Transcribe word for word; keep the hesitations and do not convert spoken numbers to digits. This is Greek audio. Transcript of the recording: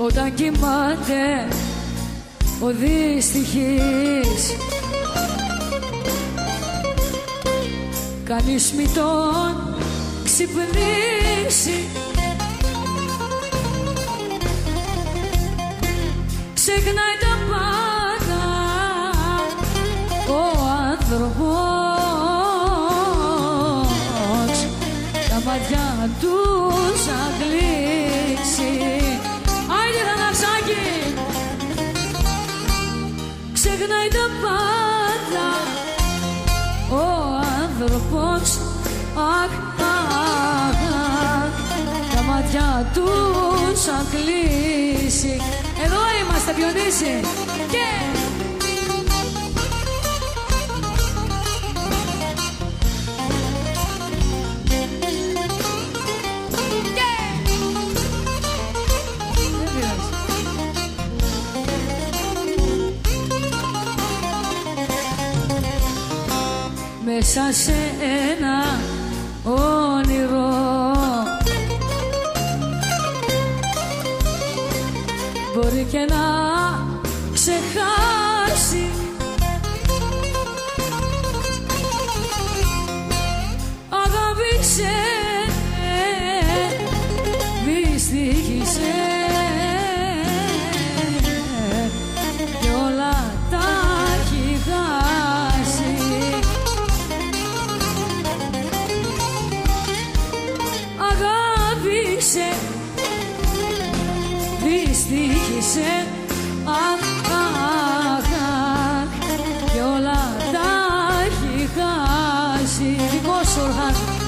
όταν κοιμάται ο δυστυχής. Κανείς μη τον ξυπνήσει, ξεχνάει τα πάντα ο άνθρωπος, τα μάτια του σαν κλείσει. Άιντε Θανασάκη! Ξεχνάει τα πάντα ο άνθρωπος, αχ, αχ, αχ, τα μάτια του σαν κλείσει. Εδώ είμαστε Διονύση και... μέσα σε ένα όνειρο μπορεί και να ξεχάσει αγάπησε, δυστύχησε κι όλα τα έχει χάσει. Αγάπησε, δυστύχησε, αχ, αχ, αχ, κι όλα τα έχει χάσει. Δικό σου Ορχάν.